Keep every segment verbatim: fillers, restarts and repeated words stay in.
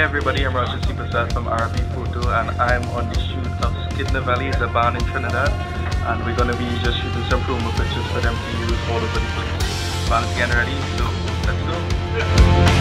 everybody, I'm Roger Superstar from R B Photo, and I'm on the shoot of Nevely, the band in Trinidad, and we're going to be just shooting some promo pictures for them to use all over the place. Band's getting ready, so let's go. Yeah.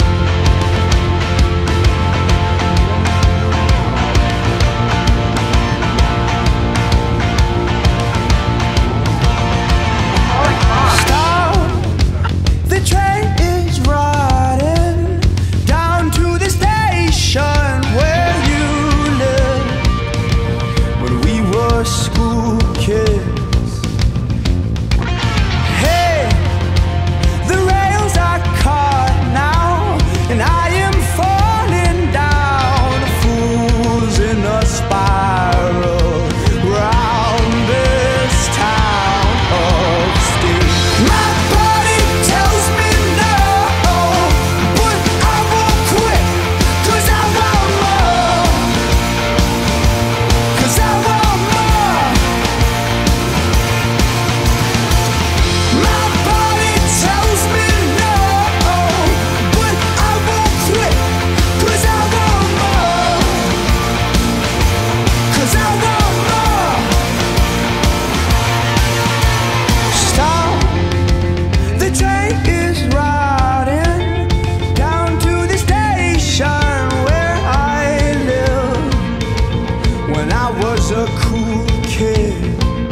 A cool kid.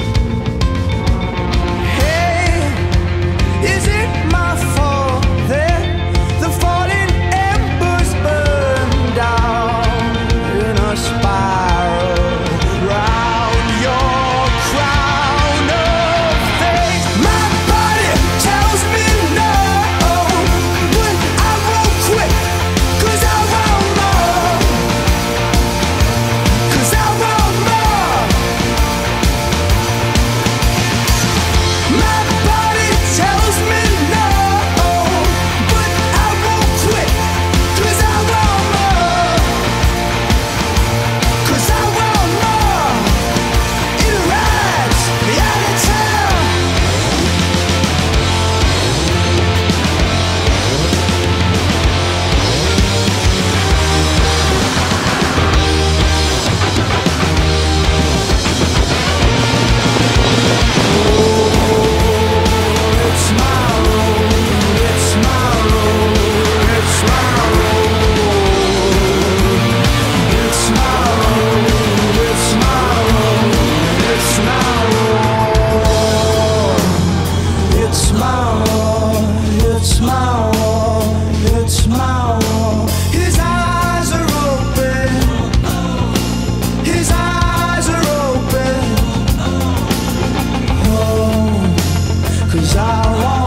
Hey, is it my fault that the falling embers burn down in a spiral round your crown of things? My body tells me no, but I won't quit, 'cause I want more, 'cause I want more. I want